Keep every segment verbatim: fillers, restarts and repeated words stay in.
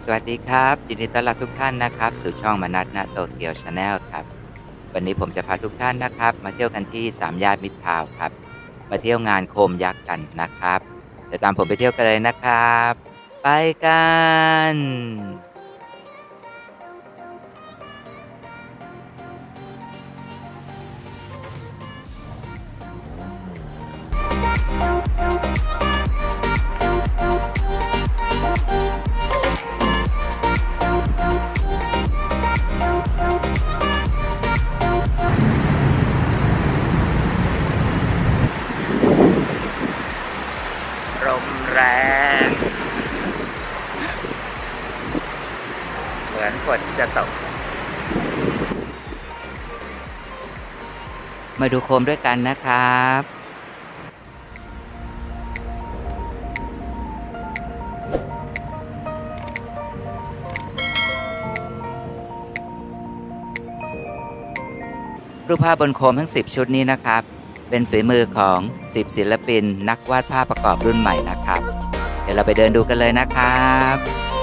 สวัสดีครับยินดีต้อนรับทุกท่านนะครับสู่ช่องมนัสณโตเกียวชาแนลครับวันนี้ผมจะพาทุกท่านนะครับมาเที่ยวกันที่สามย่านมิตรทาวน์ครับมาเที่ยวงานโคมยักษ์กันนะครับเดี๋ยวตามผมไปเที่ยวกันเลยนะครับไปกันลมแรงเหมือนฝนจะตกมาดูโคมด้วยกันนะครับรูปภาพบนโคมทั้งสิบชุดนี้นะครับเป็นฝีมือของสิบศิลปินนักวาดภาพประกอบรุ่นใหม่นะครับเดี๋ยวเราไปเดินดูกันเลยนะครับ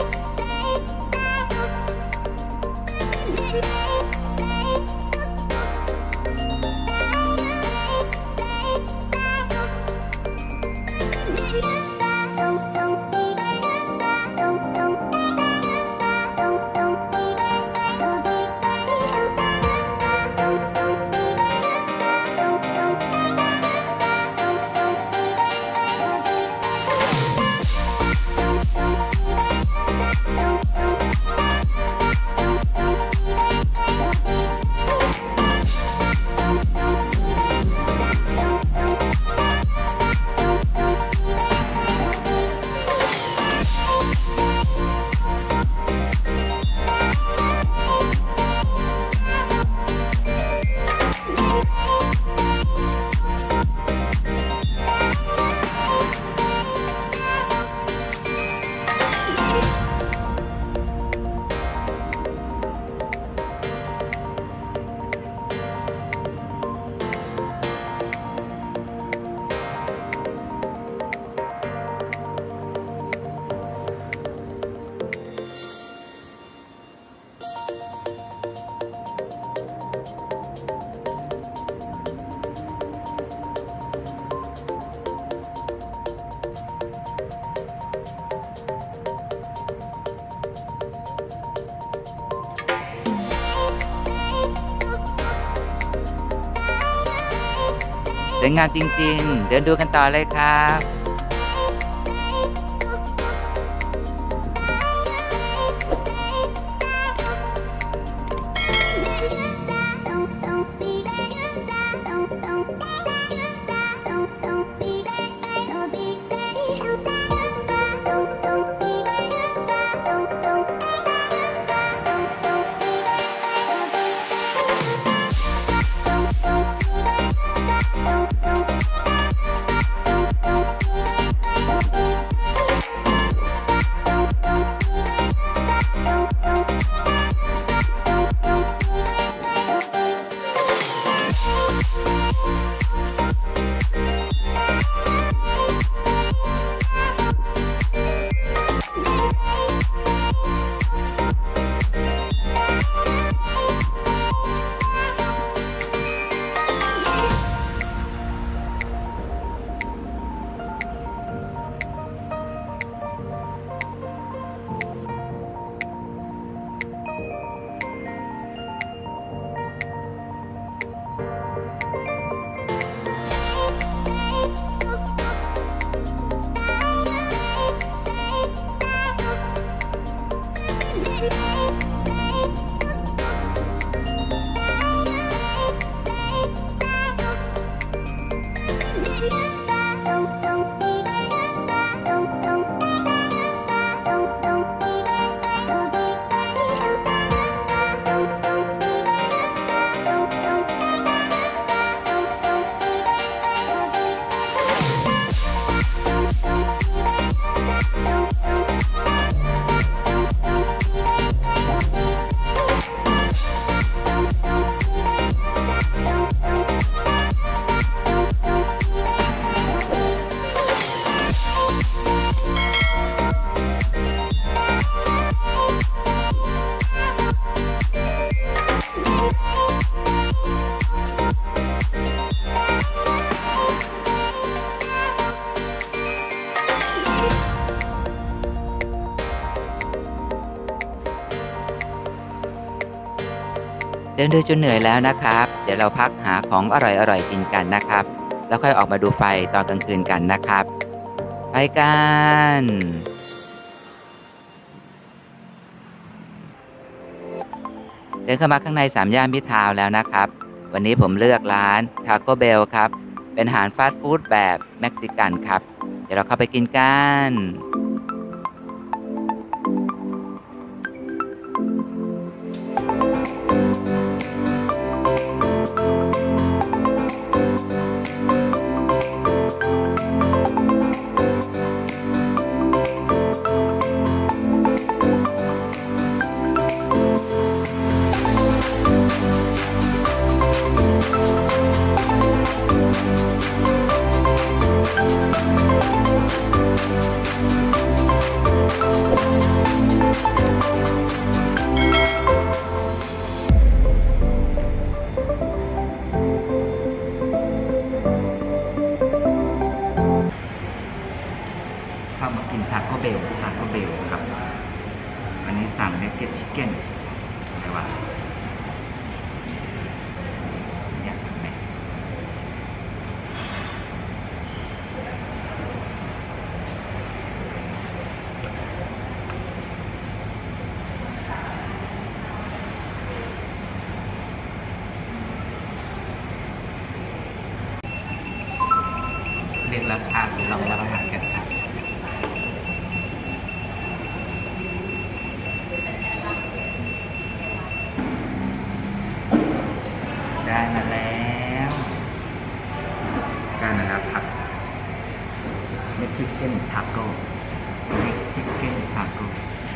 สวยงามจริงๆเดินดูกันต่อเลยครับดินดูจนเหนื่อยแล้วนะครับเดี๋ยวเราพักหาของอร่อยๆกินกันนะครับแล้วค่อยออกมาดูไฟตอนกลางคืนกันนะครับไปกันเดินเข้ามาข้างในสามย่านมิตรทาวน์แล้วนะครับวันนี้ผมเลือกร้าน Taco Bell ครับเป็นอาหารฟาสต์ฟู้ดแบบเม็กซิกันครับเดี๋ยวเราเข้าไปกินกันเข้ามากินทาโก้เบลทาโก้เบลครับวันนี้สั่งเนกเก็ตชิคเก้นอะไรวะอยากไหมเรียกราคาลองรับอาหารกันครับได้มาแล้วได้มาแล้วครับเม็กซิกันทาโก้เม็กซิกันทาโก้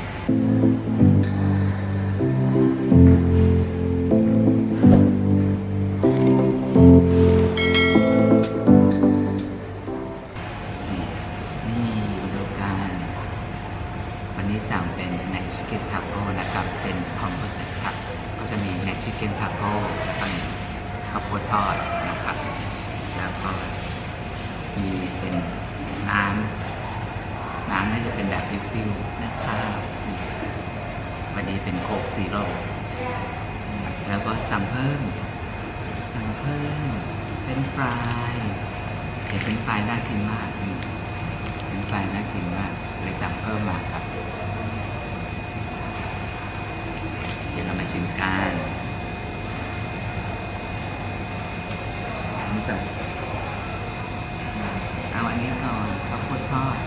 นี่ดูกันวันนี้สั่งเป็นเม็กซิกันทาโก้นะครับเป็นคอมโพสิตครับก็จะมีเม็กซิกันทาโก้แล้วก็ข้าวโพดทอดนะครับแล้วก็มีเป็นน้ำน้ำน่าจะเป็นแบบรีฟิลนะครับวันนี้เป็นโค้กซีโร่แล้วก็สั่งเพิ่มสั่งเพิ่มเป็นฟรายเห็นเป็นฟรายน่ากินมากเป็นฟรายน่ากินมากเลยสั่งเพิ่มมาครับเดี๋ยวเรามาชิมกันเอาอันนี้ก่อนข้าวโพดทอด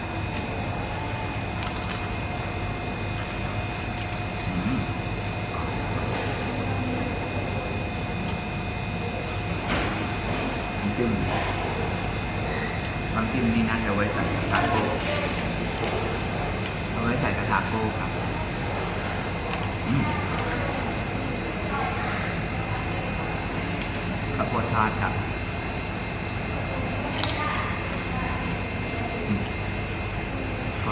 น้ำจิ้มน้ำจิ้มนี่น่าจะไว้ใส่กระทะโก้เอาไว้ใส่กระทะโก้ครับข้าวโพดทอดครับก็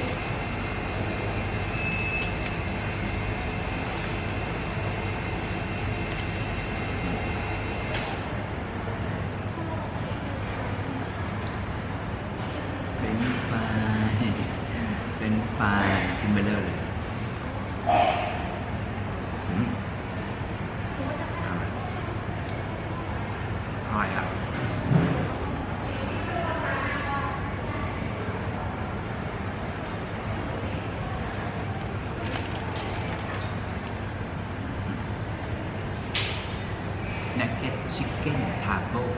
เป็นไฟเป็นไฟชิ้นเบลเลอร์เลยอร่อยครับนักเก็ตชิคเก้นทาโก้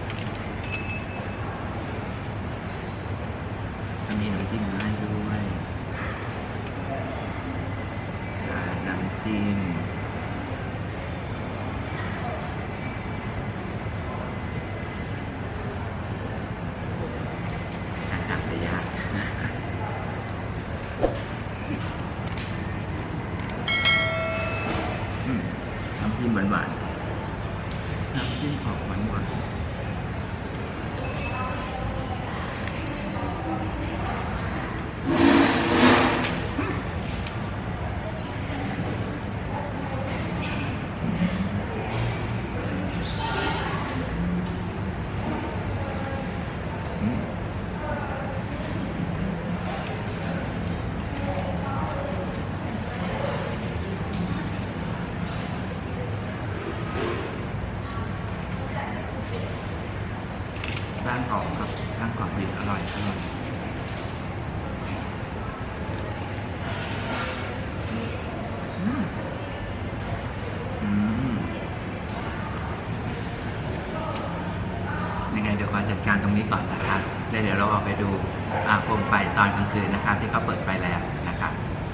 มีน้ำจิ้มให้ด้วยน้ำจิ้มน้ำไปยากน้ำจิ้มหวานๆน้ำจิ้มออกหวานๆแป้งกรอบครับแป้งกรอบดีอร่อยอร่อยอืมอืมยังไงเดี๋ยวขอจัดการตรงนี้ก่อนนะครับแล้วเดี๋ยวเราออกไปดูโคมไฟตอนกลางคืนนะครับที่เขาเปิดไฟแล้วนะครับ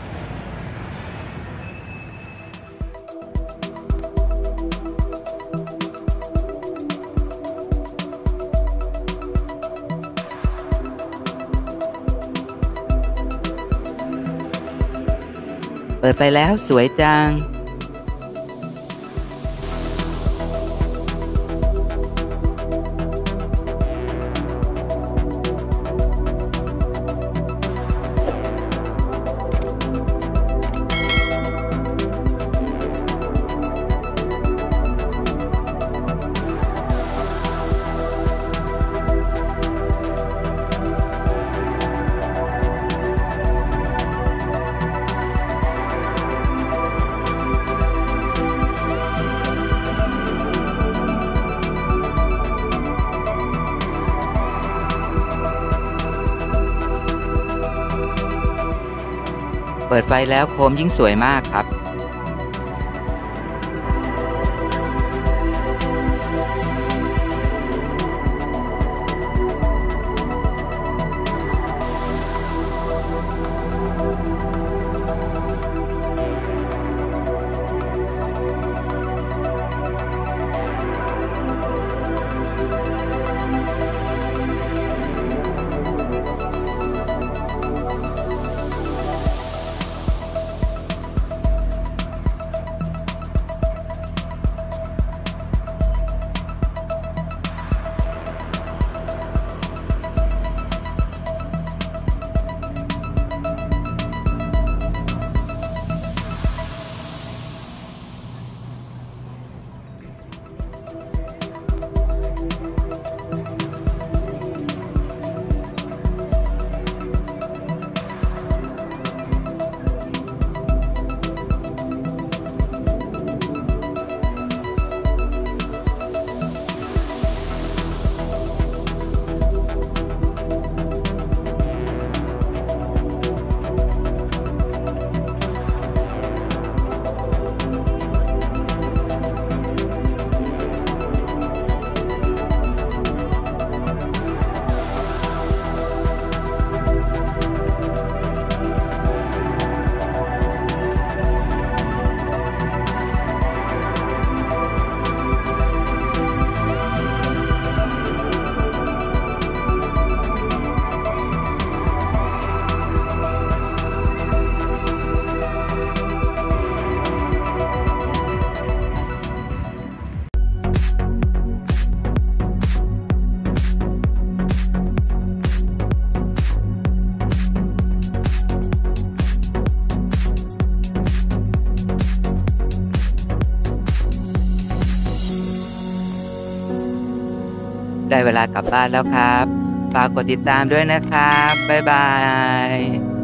เปิดไฟแล้วสวยจังเปิดไฟแล้วโคมยิ่งสวยมากครับได้เวลากลับบ้านแล้วครับฝากกดติดตามด้วยนะครับบ๊ายบาย